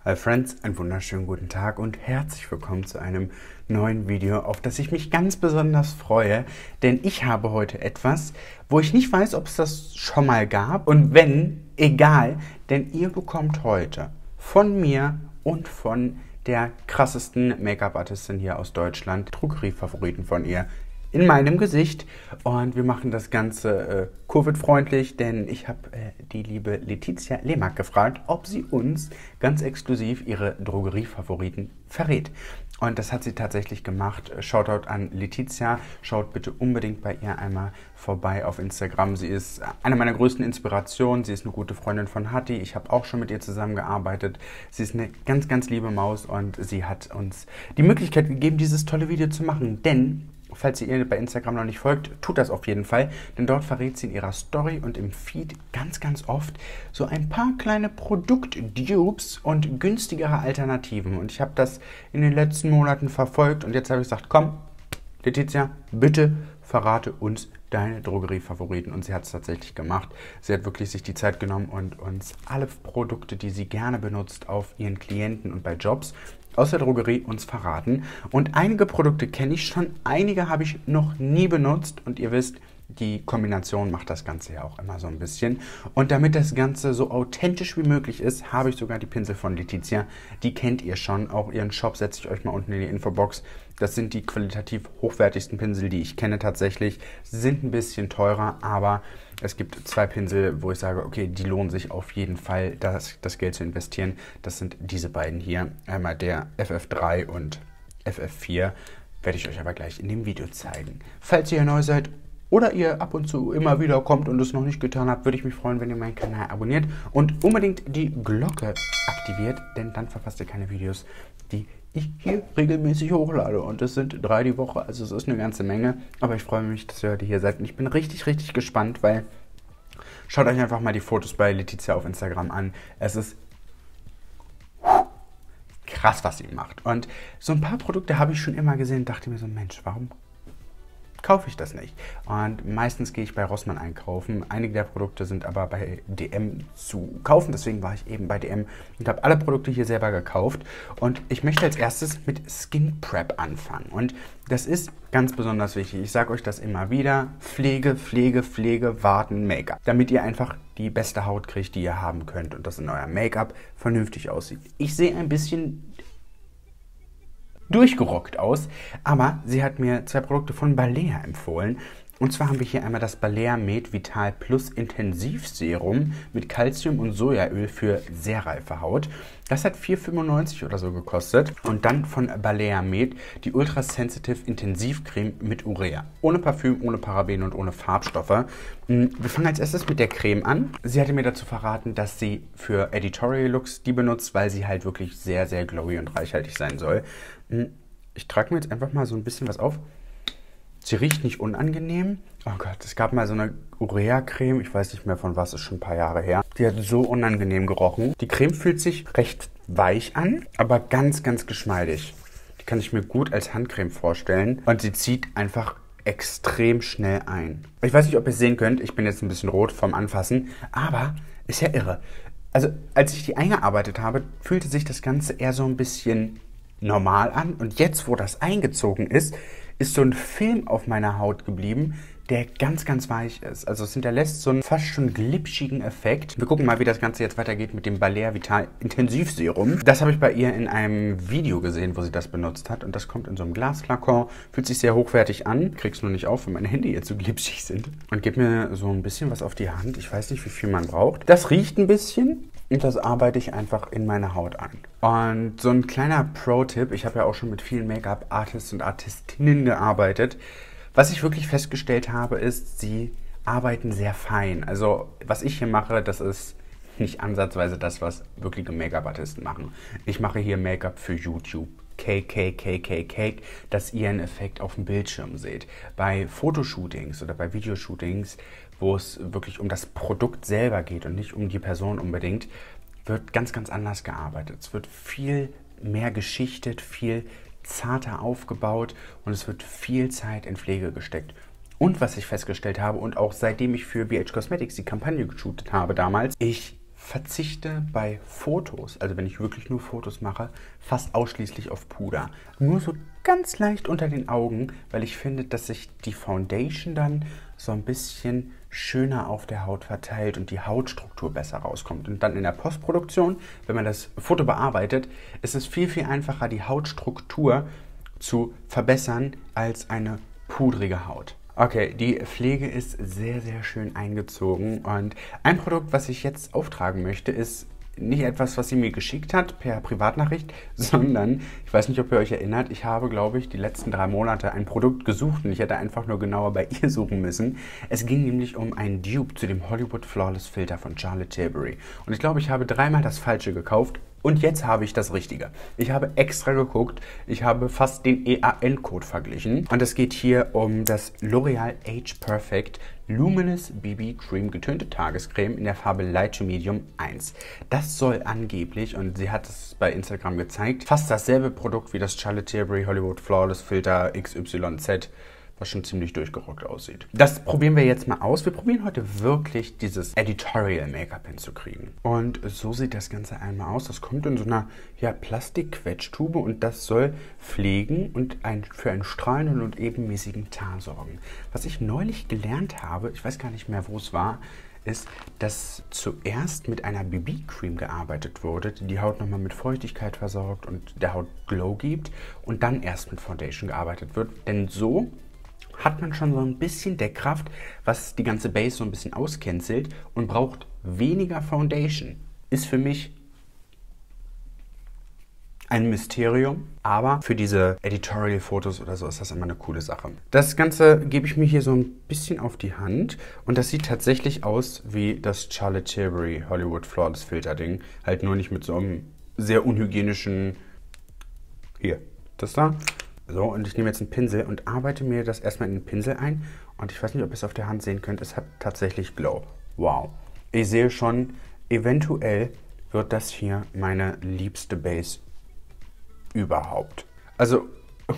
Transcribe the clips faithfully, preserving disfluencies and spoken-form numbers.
Hi Friends, einen wunderschönen guten Tag und herzlich willkommen zu einem neuen Video, auf das ich mich ganz besonders freue, denn ich habe heute etwas, wo ich nicht weiß, ob es das schon mal gab und wenn, egal, denn ihr bekommt heute von mir und von der krassesten Make-up-Artistin hier aus Deutschland Drogeriefavoriten von ihr in meinem Gesicht und wir machen das Ganze äh, Covid-freundlich, denn ich habe äh, die liebe Letizia Lehmark gefragt, ob sie uns ganz exklusiv ihre Drogeriefavoriten verrät. Und das hat sie tatsächlich gemacht. Shoutout an Letizia. Schaut bitte unbedingt bei ihr einmal vorbei auf Instagram. Sie ist eine meiner größten Inspirationen. Sie ist eine gute Freundin von Hatti. Ich habe auch schon mit ihr zusammengearbeitet. Sie ist eine ganz, ganz liebe Maus und sie hat uns die Möglichkeit gegeben, dieses tolle Video zu machen. Denn falls ihr ihr bei Instagram noch nicht folgt, tut das auf jeden Fall, denn dort verrät sie in ihrer Story und im Feed ganz, ganz oft so ein paar kleine Produkt-Dupes und günstigere Alternativen. Und ich habe das in den letzten Monaten verfolgt und jetzt habe ich gesagt, komm, Letizia, bitte verrate uns deine Drogeriefavoriten. Und sie hat es tatsächlich gemacht. Sie hat wirklich sich die Zeit genommen und uns alle Produkte, die sie gerne benutzt, auf ihren Klienten und bei Jobs aus der Drogerie uns verraten. Und einige Produkte kenne ich schon, einige habe ich noch nie benutzt. Und ihr wisst, die Kombination macht das Ganze ja auch immer so ein bisschen. Und damit das Ganze so authentisch wie möglich ist, habe ich sogar die Pinsel von Letizia. Die kennt ihr schon. Auch ihren Shop setze ich euch mal unten in die Infobox. Das sind die qualitativ hochwertigsten Pinsel, die ich kenne tatsächlich. Sie sind ein bisschen teurer, aber es gibt zwei Pinsel, wo ich sage, okay, die lohnen sich auf jeden Fall, das, das Geld zu investieren. Das sind diese beiden hier. Einmal der F F drei und F F vier. Werde ich euch aber gleich in dem Video zeigen. Falls ihr neu seid oder ihr ab und zu immer wieder kommt und es noch nicht getan habt, würde ich mich freuen, wenn ihr meinen Kanal abonniert und unbedingt die Glocke aktiviert, denn dann verpasst ihr keine Videos, die ich hier regelmäßig hochlade. Und das sind drei die Woche, also es ist eine ganze Menge. Aber ich freue mich, dass ihr heute hier seid und ich bin richtig, richtig gespannt, weil schaut euch einfach mal die Fotos bei Letizia auf Instagram an. Es ist krass, was sie macht. Und so ein paar Produkte habe ich schon immer gesehen und dachte mir so, Mensch, warum kaufe ich das nicht? Und meistens gehe ich bei Rossmann einkaufen. Einige der Produkte sind aber bei D M zu kaufen. Deswegen war ich eben bei D M und habe alle Produkte hier selber gekauft. Und ich möchte als erstes mit Skin Prep anfangen. Und das ist ganz besonders wichtig. Ich sage euch das immer wieder. Pflege, Pflege, Pflege, Warten, Make-up. Damit ihr einfach die beste Haut kriegt, die ihr haben könnt. Und dass in euer Make-up vernünftig aussieht. Ich sehe ein bisschen durchgerockt aus, aber sie hat mir zwei Produkte von Balea empfohlen. Und zwar haben wir hier einmal das Balea Med Vital Plus Intensivserum mit Calcium und Sojaöl für sehr reife Haut. Das hat vier fünfundneunzig oder so gekostet. Und dann von Balea Med die Ultra Sensitive Intensivcreme mit Urea. Ohne Parfüm, ohne Paraben und ohne Farbstoffe. Wir fangen als erstes mit der Creme an. Sie hatte mir dazu verraten, dass sie für Editorial Looks die benutzt, weil sie halt wirklich sehr, sehr glowy und reichhaltig sein soll. Ich trage mir jetzt einfach mal so ein bisschen was auf. Sie riecht nicht unangenehm. Oh Gott, es gab mal so eine Urea-Creme, ich weiß nicht mehr von was, ist schon ein paar Jahre her. Die hat so unangenehm gerochen. Die Creme fühlt sich recht weich an, aber ganz, ganz geschmeidig. Die kann ich mir gut als Handcreme vorstellen. Und sie zieht einfach extrem schnell ein. Ich weiß nicht, ob ihr es sehen könnt, ich bin jetzt ein bisschen rot vom Anfassen, aber ist ja irre. Also, als ich die eingearbeitet habe, fühlte sich das Ganze eher so ein bisschen normal an. Und jetzt, wo das eingezogen ist, ist so ein Film auf meiner Haut geblieben, der ganz, ganz weich ist. Also es hinterlässt so einen fast schon glitschigen Effekt. Wir gucken mal, wie das Ganze jetzt weitergeht mit dem Balea Vital Intensivserum. Das habe ich bei ihr in einem Video gesehen, wo sie das benutzt hat. Und das kommt in so einem Glasflakon. Fühlt sich sehr hochwertig an. Krieg's nur nicht auf, wenn meine Hände jetzt so glitschig sind. Und gibt mir so ein bisschen was auf die Hand. Ich weiß nicht, wie viel man braucht. Das riecht ein bisschen. Und das arbeite ich einfach in meine Haut an. Und so ein kleiner Pro-Tipp, ich habe ja auch schon mit vielen Make-up-Artists und Artistinnen gearbeitet. Was ich wirklich festgestellt habe, ist, sie arbeiten sehr fein. Also was ich hier mache, das ist nicht ansatzweise das, was wirkliche Make-up-Artisten machen. Ich mache hier Make-up für YouTube. Cake, Cake, Cake, Cake, Cake, dass ihr einen Effekt auf dem Bildschirm seht. Bei Fotoshootings oder bei Videoshootings, wo es wirklich um das Produkt selber geht und nicht um die Person unbedingt, wird ganz, ganz anders gearbeitet. Es wird viel mehr geschichtet, viel zarter aufgebaut und es wird viel Zeit in Pflege gesteckt. Und was ich festgestellt habe und auch seitdem ich für B H Cosmetics die Kampagne geshootet habe damals, ich verzichte bei Fotos, also wenn ich wirklich nur Fotos mache, fast ausschließlich auf Puder. Nur so ganz leicht unter den Augen, weil ich finde, dass sich die Foundation dann so ein bisschen schöner auf der Haut verteilt und die Hautstruktur besser rauskommt. Und dann in der Postproduktion, wenn man das Foto bearbeitet, ist es viel, viel einfacher, die Hautstruktur zu verbessern als eine pudrige Haut. Okay, die Pflege ist sehr, sehr schön eingezogen und ein Produkt, was ich jetzt auftragen möchte, ist nicht etwas, was sie mir geschickt hat per Privatnachricht, sondern, ich weiß nicht, ob ihr euch erinnert, ich habe, glaube ich, die letzten drei Monate ein Produkt gesucht und ich hätte einfach nur genauer bei ihr suchen müssen. Es ging nämlich um ein Dupe zu dem Hollywood Flawless Filter von Charlotte Tilbury. Und ich glaube, ich habe dreimal das Falsche gekauft. Und jetzt habe ich das Richtige. Ich habe extra geguckt, ich habe fast den E A N-Code verglichen. Und es geht hier um das L'Oreal Age Perfect Luminous B B Cream getönte Tagescreme in der Farbe Light to Medium eins. Das soll angeblich, und sie hat es bei Instagram gezeigt, fast dasselbe Produkt wie das Charlotte Tilbury Hollywood Flawless Filter X Y Z, was schon ziemlich durchgerockt aussieht. Das probieren wir jetzt mal aus. Wir probieren heute wirklich dieses Editorial Make-up hinzukriegen. Und so sieht das Ganze einmal aus. Das kommt in so einer ja, Plastik-Quetschtube und das soll pflegen und ein, für einen strahlenden und ebenmäßigen Teint sorgen. Was ich neulich gelernt habe, ich weiß gar nicht mehr, wo es war, ist, dass zuerst mit einer B B-Cream gearbeitet wurde, die die Haut nochmal mit Feuchtigkeit versorgt und der Haut Glow gibt und dann erst mit Foundation gearbeitet wird. Denn so hat man schon so ein bisschen Deckkraft, was die ganze Base so ein bisschen auscancelt und braucht weniger Foundation. Ist für mich ein Mysterium, aber für diese Editorial-Fotos oder so ist das immer eine coole Sache. Das Ganze gebe ich mir hier so ein bisschen auf die Hand und das sieht tatsächlich aus wie das Charlotte Tilbury Hollywood Flawless Filter Ding, halt nur nicht mit so einem sehr unhygienischen, hier, das da. So, und ich nehme jetzt einen Pinsel und arbeite mir das erstmal in den Pinsel ein. Und ich weiß nicht, ob ihr es auf der Hand sehen könnt, es hat tatsächlich Glow. Wow. Ich sehe schon, eventuell wird das hier meine liebste Base überhaupt. Also,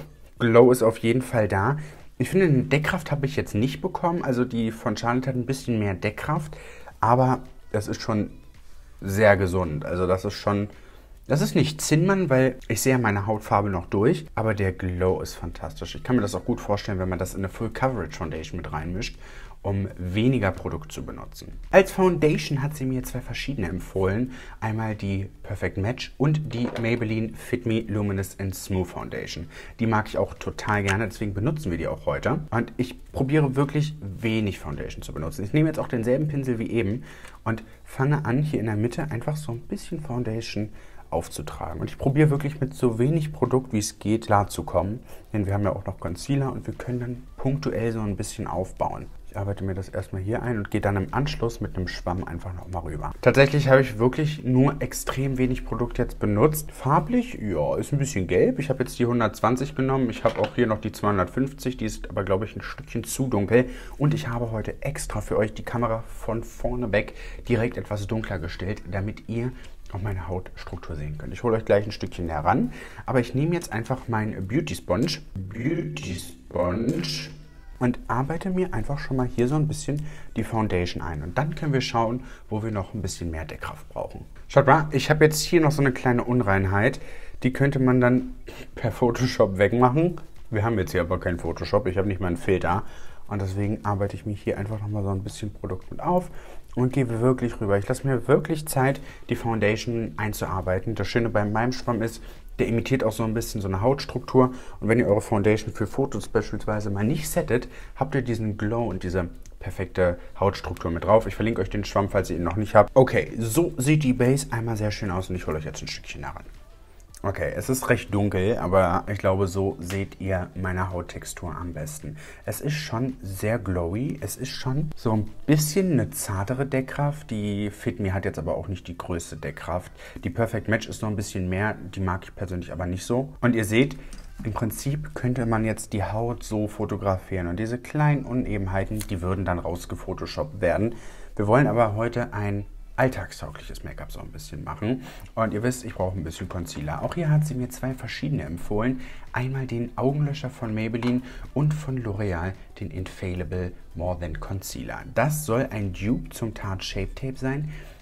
Glow ist auf jeden Fall da. Ich finde, eine Deckkraft habe ich jetzt nicht bekommen. Also die von Charlotte hat ein bisschen mehr Deckkraft. Aber das ist schon sehr gesund. Also das ist schon... Das ist nicht Zinnmann, weil ich sehe meine Hautfarbe noch durch, aber der Glow ist fantastisch. Ich kann mir das auch gut vorstellen, wenn man das in eine Full Coverage Foundation mit reinmischt, um weniger Produkt zu benutzen. Als Foundation hat sie mir zwei verschiedene empfohlen. Einmal die Perfect Match und die Maybelline Fit Me Luminous and Smooth Foundation. Die mag ich auch total gerne, deswegen benutzen wir die auch heute. Und ich probiere wirklich wenig Foundation zu benutzen. Ich nehme jetzt auch denselben Pinsel wie eben und fange an, hier in der Mitte einfach so ein bisschen Foundation aufzutragen. Und ich probiere wirklich mit so wenig Produkt, wie es geht, klarzukommen. Denn wir haben ja auch noch Concealer und wir können dann punktuell so ein bisschen aufbauen. Ich arbeite mir das erstmal hier ein und gehe dann im Anschluss mit einem Schwamm einfach nochmal rüber. Tatsächlich habe ich wirklich nur extrem wenig Produkt jetzt benutzt. Farblich, ja, ist ein bisschen gelb. Ich habe jetzt die hundertzwanzig genommen. Ich habe auch hier noch die zweihundertfünfzig. Die ist aber, glaube ich, ein Stückchen zu dunkel. Und ich habe heute extra für euch die Kamera von vorne weg direkt etwas dunkler gestellt, damit ihr auch meine Hautstruktur sehen könnt. Ich hole euch gleich ein Stückchen näher ran, aber ich nehme jetzt einfach meinen Beauty Sponge, Beauty Sponge und arbeite mir einfach schon mal hier so ein bisschen die Foundation ein. Und dann können wir schauen, wo wir noch ein bisschen mehr Deckkraft brauchen. Schaut mal, ich habe jetzt hier noch so eine kleine Unreinheit. Die könnte man dann per Photoshop wegmachen. Wir haben jetzt hier aber keinen Photoshop, ich habe nicht mal einen Filter. Und deswegen arbeite ich mich hier einfach nochmal so ein bisschen Produkt mit auf und gebe wirklich rüber. Ich lasse mir wirklich Zeit, die Foundation einzuarbeiten. Das Schöne bei meinem Schwamm ist, der imitiert auch so ein bisschen so eine Hautstruktur. Und wenn ihr eure Foundation für Fotos beispielsweise mal nicht settet, habt ihr diesen Glow und diese perfekte Hautstruktur mit drauf. Ich verlinke euch den Schwamm, falls ihr ihn noch nicht habt. Okay, so sieht die Base einmal sehr schön aus und ich hole euch jetzt ein Stückchen daran. Okay, es ist recht dunkel, aber ich glaube, so seht ihr meine Hauttextur am besten. Es ist schon sehr glowy, es ist schon so ein bisschen eine zartere Deckkraft. Die Fit Me hat jetzt aber auch nicht die größte Deckkraft. Die Perfect Match ist noch ein bisschen mehr, die mag ich persönlich aber nicht so. Und ihr seht, im Prinzip könnte man jetzt die Haut so fotografieren und diese kleinen Unebenheiten, die würden dann rausgefotoshoppt werden. Wir wollen aber heute ein alltagstaugliches Make-up so ein bisschen machen. Und ihr wisst, ich brauche ein bisschen Concealer. Auch hier hat sie mir zwei verschiedene empfohlen. Einmal den Augenlöscher von Maybelline und von L'Oreal den Infallible More Than Concealer. Das soll ein Dupe zum Tarte Shape Tape sein.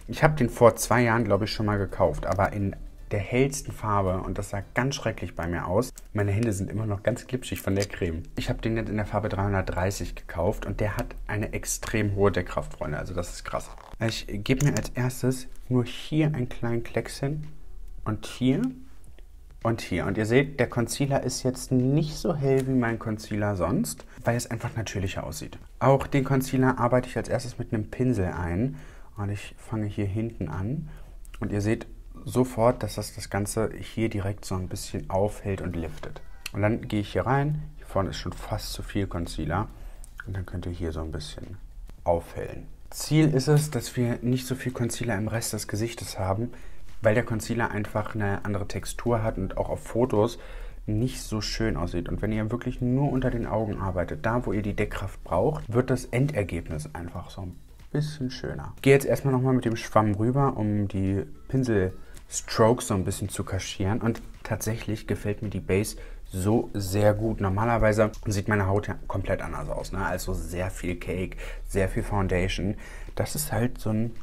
Ich habe den vor zwei Jahren, glaube ich, schon mal gekauft, aber in der hellsten Farbe und das sah ganz schrecklich bei mir aus. Meine Hände sind immer noch ganz glitschig von der Creme. Ich habe den jetzt in der Farbe dreihundertdreißig gekauft und der hat eine extrem hohe Deckkraft, Freunde. Also das ist krass. Ich gebe mir als erstes nur hier einen kleinen Klecks hin und hier und hier. Und ihr seht, der Concealer ist jetzt nicht so hell wie mein Concealer sonst, weil es einfach natürlicher aussieht. Auch den Concealer arbeite ich als erstes mit einem Pinsel ein und ich fange hier hinten an und ihr seht sofort, dass das das Ganze hier direkt so ein bisschen aufhält und liftet. Und dann gehe ich hier rein, hier vorne ist schon fast zu viel Concealer und dann könnt ihr hier so ein bisschen aufhellen. Ziel ist es, dass wir nicht so viel Concealer im Rest des Gesichtes haben, weil der Concealer einfach eine andere Textur hat und auch auf Fotos nicht so schön aussieht. Und wenn ihr wirklich nur unter den Augen arbeitet, da wo ihr die Deckkraft braucht, wird das Endergebnis einfach so ein bisschen schöner. Ich gehe jetzt erstmal nochmal mit dem Schwamm rüber, um die Pinselstrokes so ein bisschen zu kaschieren. Und tatsächlich gefällt mir die Base so sehr gut. Normalerweise sieht meine Haut ja komplett anders aus, ne? Also sehr viel Cake, sehr viel Foundation. Das ist halt so ein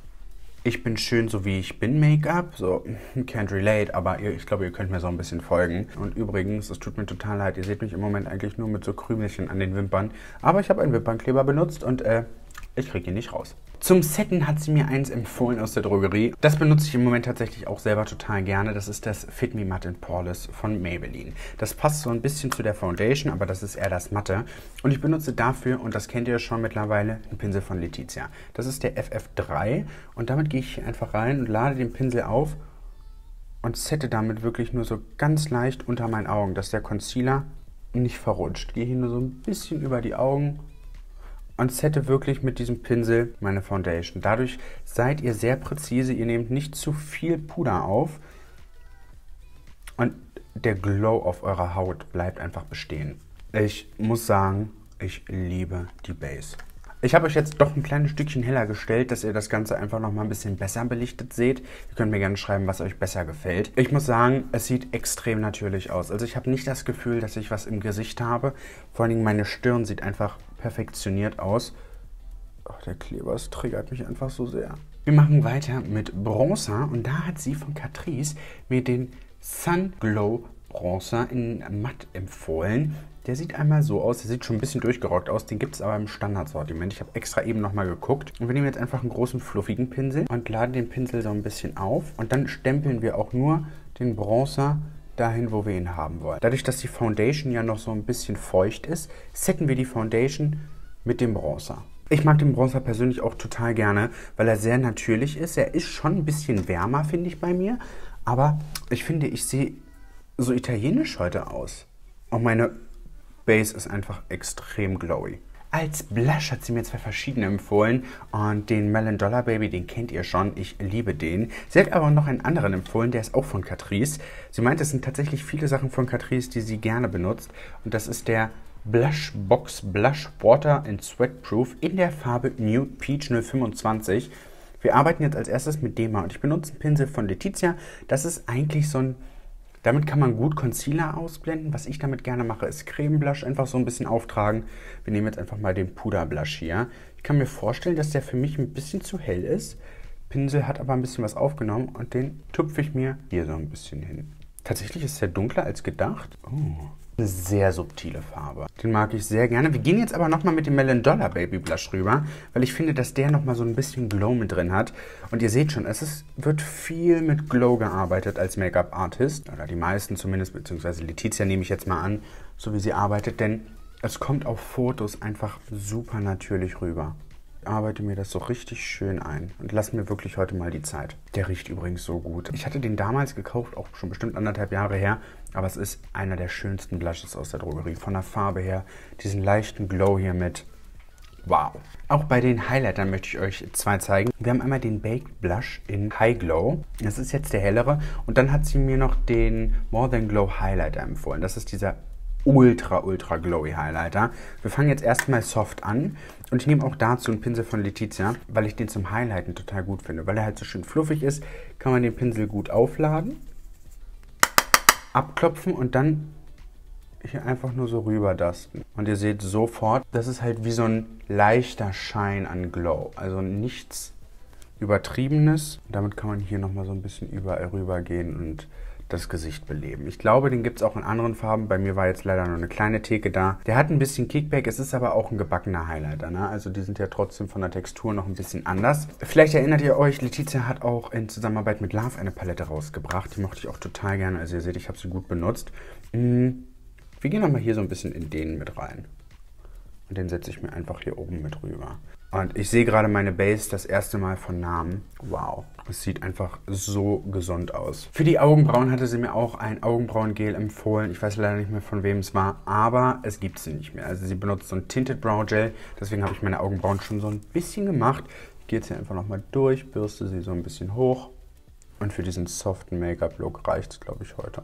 Ich bin schön, so wie ich bin Make-up, so can't relate, aber ihr, ich glaube, ihr könnt mir so ein bisschen folgen. Und übrigens, es tut mir total leid, ihr seht mich im Moment eigentlich nur mit so Krümelchen an den Wimpern, aber ich habe einen Wimpernkleber benutzt und äh, ich kriege ihn nicht raus. Zum Setten hat sie mir eins empfohlen aus der Drogerie. Das benutze ich im Moment tatsächlich auch selber total gerne. Das ist das Fit Me Matte in Poreless von Maybelline. Das passt so ein bisschen zu der Foundation, aber das ist eher das Matte. Und ich benutze dafür, und das kennt ihr schon mittlerweile, einen Pinsel von Letizia. Das ist der F F drei und damit gehe ich hier einfach rein und lade den Pinsel auf und sette damit wirklich nur so ganz leicht unter meinen Augen, dass der Concealer nicht verrutscht. Gehe hier nur so ein bisschen über die Augen und sette wirklich mit diesem Pinsel meine Foundation. Dadurch seid ihr sehr präzise, ihr nehmt nicht zu viel Puder auf und der Glow auf eurer Haut bleibt einfach bestehen. Ich muss sagen, ich liebe die Base. Ich habe euch jetzt doch ein kleines Stückchen heller gestellt, dass ihr das Ganze einfach noch mal ein bisschen besser belichtet seht. Ihr könnt mir gerne schreiben, was euch besser gefällt. Ich muss sagen, es sieht extrem natürlich aus. Also ich habe nicht das Gefühl, dass ich was im Gesicht habe. Vor allen Dingen meine Stirn sieht einfach perfektioniert aus. Ach, der Kleber, es triggert mich einfach so sehr. Wir machen weiter mit Bronzer und da hat sie von Catrice mir den Sun Glow Bronzer in Matt empfohlen. Der sieht einmal so aus, der sieht schon ein bisschen durchgerockt aus, den gibt es aber im Standardsortiment. Ich habe extra eben nochmal geguckt. Und wir nehmen jetzt einfach einen großen, fluffigen Pinsel und laden den Pinsel so ein bisschen auf. Und dann stempeln wir auch nur den Bronzer dahin, wo wir ihn haben wollen. Dadurch, dass die Foundation ja noch so ein bisschen feucht ist, setten wir die Foundation mit dem Bronzer. Ich mag den Bronzer persönlich auch total gerne, weil er sehr natürlich ist. Er ist schon ein bisschen wärmer, finde ich, bei mir. Aber ich finde, ich sehe so italienisch heute aus. Und meine Base ist einfach extrem glowy. Als Blush hat sie mir zwei verschiedene empfohlen und den Million Dollar Baby, den kennt ihr schon, ich liebe den. Sie hat aber noch einen anderen empfohlen, der ist auch von Catrice. Sie meint, es sind tatsächlich viele Sachen von Catrice, die sie gerne benutzt und das ist der Blush Box Blush Water and Sweatproof in der Farbe Nude Peach null fünfundzwanzig. Wir arbeiten jetzt als erstes mit dem und ich benutze einen Pinsel von Letizia. Das ist eigentlich so ein Damit kann man gut Concealer ausblenden. Was ich damit gerne mache, ist Creme-Blush einfach so ein bisschen auftragen. Wir nehmen jetzt einfach mal den Puder-Blush hier. Ich kann mir vorstellen, dass der für mich ein bisschen zu hell ist. Pinsel hat aber ein bisschen was aufgenommen und den tupfe ich mir hier so ein bisschen hin. Tatsächlich ist er dunkler als gedacht. Oh, eine sehr subtile Farbe. Den mag ich sehr gerne. Wir gehen jetzt aber nochmal mit dem Million Dollar Baby Blush rüber, weil ich finde, dass der nochmal so ein bisschen Glow mit drin hat. Und ihr seht schon, es ist, wird viel mit Glow gearbeitet als Make-up-Artist. Oder die meisten zumindest, beziehungsweise Letizia nehme ich jetzt mal an, so wie sie arbeitet. Denn es kommt auf Fotos einfach super natürlich rüber. Ich arbeite mir das so richtig schön ein und lasse mir wirklich heute mal die Zeit. Der riecht übrigens so gut. Ich hatte den damals gekauft, auch schon bestimmt anderthalb Jahre her, aber es ist einer der schönsten Blushes aus der Drogerie. Von der Farbe her, diesen leichten Glow hier mit. Wow. Auch bei den Highlightern möchte ich euch zwei zeigen. Wir haben einmal den Baked Blush in High Glow. Das ist jetzt der hellere. Und dann hat sie mir noch den More Than Glow Highlighter empfohlen. Das ist dieser ultra, ultra glowy Highlighter. Wir fangen jetzt erstmal soft an und ich nehme auch dazu einen Pinsel von Letizia, weil ich den zum Highlighten total gut finde. Weil er halt so schön fluffig ist, kann man den Pinsel gut aufladen, abklopfen und dann hier einfach nur so rüber dusten. Und ihr seht sofort, das ist halt wie so ein leichter Schein an Glow. Also nichts Übertriebenes. Damit kann man hier nochmal so ein bisschen überall rübergehen und das Gesicht beleben. Ich glaube, den gibt es auch in anderen Farben. Bei mir war jetzt leider nur eine kleine Theke da. Der hat ein bisschen Kickback, es ist aber auch ein gebackener Highlighter, ne? Also die sind ja trotzdem von der Textur noch ein bisschen anders. Vielleicht erinnert ihr euch, Letizia hat auch in Zusammenarbeit mit Love eine Palette rausgebracht. Die mochte ich auch total gerne. Also ihr seht, ich habe sie gut benutzt. Wir gehen nochmal hier so ein bisschen in den mit rein. Und den setze ich mir einfach hier oben mit rüber. Und ich sehe gerade meine Base das erste Mal von Namen. Wow, es sieht einfach so gesund aus. Für die Augenbrauen hatte sie mir auch ein Augenbrauengel empfohlen. Ich weiß leider nicht mehr, von wem es war, aber es gibt sie nicht mehr. Also sie benutzt so ein Tinted Brow Gel, deswegen habe ich meine Augenbrauen schon so ein bisschen gemacht. Ich gehe jetzt hier einfach nochmal durch, bürste sie so ein bisschen hoch. Und für diesen soften Make-up-Look reicht es, glaube ich, heute.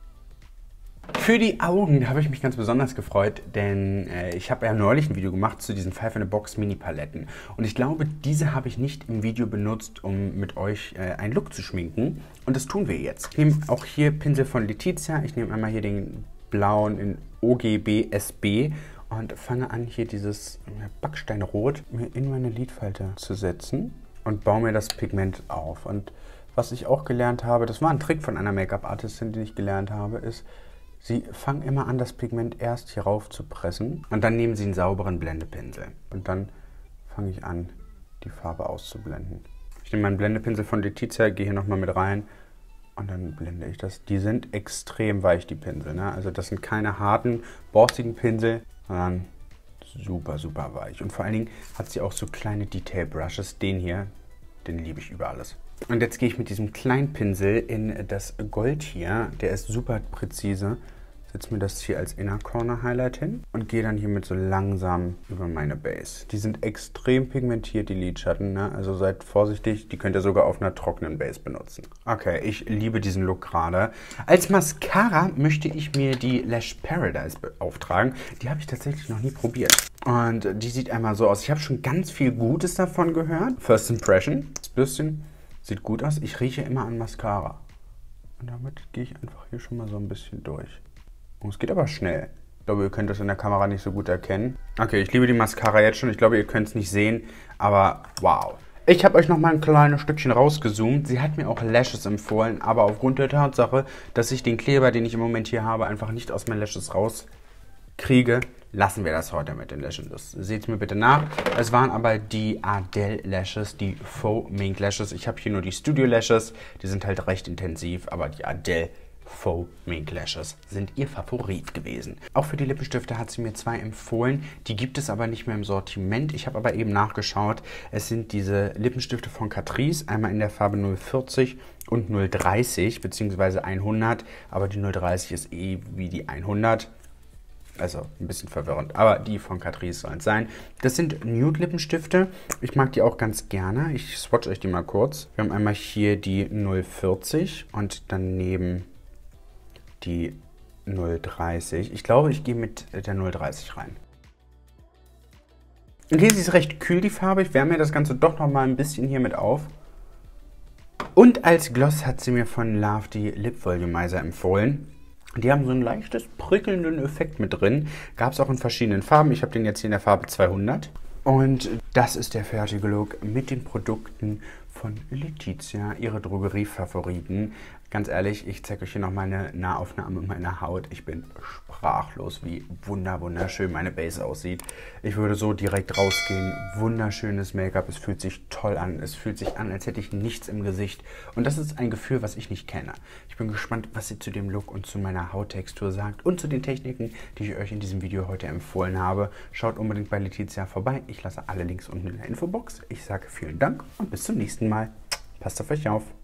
Für die Augen, da habe ich mich ganz besonders gefreut, denn äh, ich habe ja neulich ein Video gemacht zu diesen Five in a Box Mini Paletten. Und ich glaube, diese habe ich nicht im Video benutzt, um mit euch äh, einen Look zu schminken. Und das tun wir jetzt. Ich nehme auch hier Pinsel von Letizia. Ich nehme einmal hier den blauen in O G B S B und fange an, hier dieses Backsteinrot mir in meine Lidfalte zu setzen und baue mir das Pigment auf. Und was ich auch gelernt habe, das war ein Trick von einer Make-up-Artistin, den ich gelernt habe, ist, Sie fangen immer an, das Pigment erst hier rauf zu pressen und dann nehmen Sie einen sauberen Blendepinsel. Und dann fange ich an, die Farbe auszublenden. Ich nehme meinen Blendepinsel von Letizia, gehe hier nochmal mit rein und dann blende ich das. Die sind extrem weich, die Pinsel, ne? Also das sind keine harten, borstigen Pinsel, sondern super, super weich. Und vor allen Dingen hat sie auch so kleine Detail-Brushes. Den hier, den liebe ich über alles. Und jetzt gehe ich mit diesem kleinen Pinsel in das Gold hier. Der ist super präzise. Setze mir das hier als Inner Corner Highlight hin und gehe dann hiermit so langsam über meine Base. Die sind extrem pigmentiert, die Lidschatten, ne? Also seid vorsichtig, die könnt ihr sogar auf einer trockenen Base benutzen. Okay, ich liebe diesen Look gerade. Als Mascara möchte ich mir die Lash Paradise auftragen. Die habe ich tatsächlich noch nie probiert. Und die sieht einmal so aus. Ich habe schon ganz viel Gutes davon gehört. First Impression. Das Bürstchen sieht gut aus. Ich rieche immer an Mascara. Und damit gehe ich einfach hier schon mal so ein bisschen durch. Oh, es geht aber schnell. Ich glaube, ihr könnt das in der Kamera nicht so gut erkennen. Okay, ich liebe die Mascara jetzt schon. Ich glaube, ihr könnt es nicht sehen, aber wow. Ich habe euch noch mal ein kleines Stückchen rausgezoomt. Sie hat mir auch Lashes empfohlen, aber aufgrund der Tatsache, dass ich den Kleber, den ich im Moment hier habe, einfach nicht aus meinen Lashes rauskriege, lassen wir das heute mit den Lashes. Das seht mir bitte nach. Es waren aber die Ardell Lashes, die Faux Mink Lashes. Ich habe hier nur die Studio Lashes. Die sind halt recht intensiv, aber die Ardell Faux Mink Lashes sind ihr Favorit gewesen. Auch für die Lippenstifte hat sie mir zwei empfohlen. Die gibt es aber nicht mehr im Sortiment. Ich habe aber eben nachgeschaut. Es sind diese Lippenstifte von Catrice. Einmal in der Farbe null vierzig und null dreißig bzw. hundert. Aber die null dreißig ist eh wie die hundert. Also ein bisschen verwirrend, aber die von Catrice sollen es sein. Das sind Nude-Lippenstifte. Ich mag die auch ganz gerne. Ich swatch euch die mal kurz. Wir haben einmal hier die null vierzig und daneben die null dreißig. Ich glaube, ich gehe mit der null dreißig rein. Okay, sie ist recht kühl, die Farbe. Ich wärme mir das Ganze doch noch mal ein bisschen hier mit auf. Und als Gloss hat sie mir von Love die Lip Volumizer empfohlen. Die haben so ein leichtes, prickelnden Effekt mit drin. Gab es auch in verschiedenen Farben. Ich habe den jetzt hier in der Farbe zweihundert. Und das ist der fertige Look mit den Produkten von Letizia, ihre Drogerie-Favoriten. Ganz ehrlich, ich zeige euch hier noch meine Nahaufnahme meiner Haut. Ich bin sprachlos, wie wunder wunderschön meine Base aussieht. Ich würde so direkt rausgehen. Wunderschönes Make-up. Es fühlt sich toll an. Es fühlt sich an, als hätte ich nichts im Gesicht. Und das ist ein Gefühl, was ich nicht kenne. Ich bin gespannt, was sie zu dem Look und zu meiner Hauttextur sagt und zu den Techniken, die ich euch in diesem Video heute empfohlen habe. Schaut unbedingt bei Letizia vorbei. Ich lasse alle Links unten in der Infobox. Ich sage vielen Dank und bis zum nächsten Mal. Passt auf euch auf.